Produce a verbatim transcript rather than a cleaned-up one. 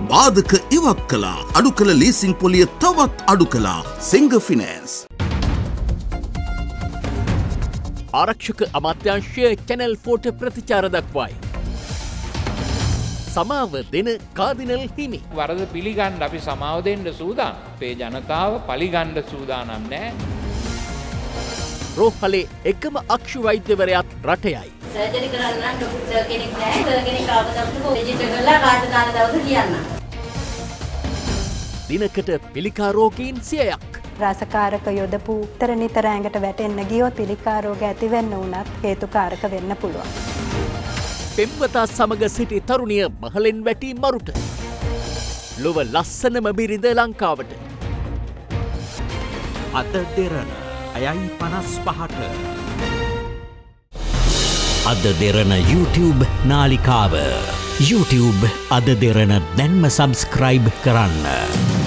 බාධක ඉවත් කළා. අඩු කළ ලීසිං පොලිය තවත් අඩු කළා. සිංග ෆිනෑන්ස්. ආරක්ෂක අමාත්‍යාංශය චැනල් ෆෝට ප්‍රතිචාර දක්වයි. සමාව දෙන කාදිනල් හිමි. වරද පිළිගන්න අපි සමාව දෙන්න සූදානම්. අපේ ජනතාව පලිගන්න සූදානම් නෑ. රෝහලේ එකම අක්ෂු වෛද්‍යවරයාත් රටයයි. සර්ජරි කරන්න නම් ඩොක්ටර් කෙනෙක් නෑ. සර් කෙනෙක් ආව දවසක රෙජිස්ටර් කරලා කාඩ් දාන දවස කියන්න. දිනකට පිළිකා රෝගීන් සියයක්. රසකාරක යොදපු උත්තර නිතර ඇඟට වැටෙන්න ගියොත් පිළිකා රෝග ඇති වෙන්න උනත් හේතුකාරක වෙන්න පුළුවන්. පෙම්වතා සමග සිටි තරුණිය මහලෙන් වැටි මරුට. ලොව ලස්සනම බිරිඳ ලංකාවට. අද දෙරණ අයයි පනස් පහට. අද දෙරණ YouTube නාලිකාව YouTube අද දෙරණ දැන්ම සබස්ක්‍රයිබ් කරන්න.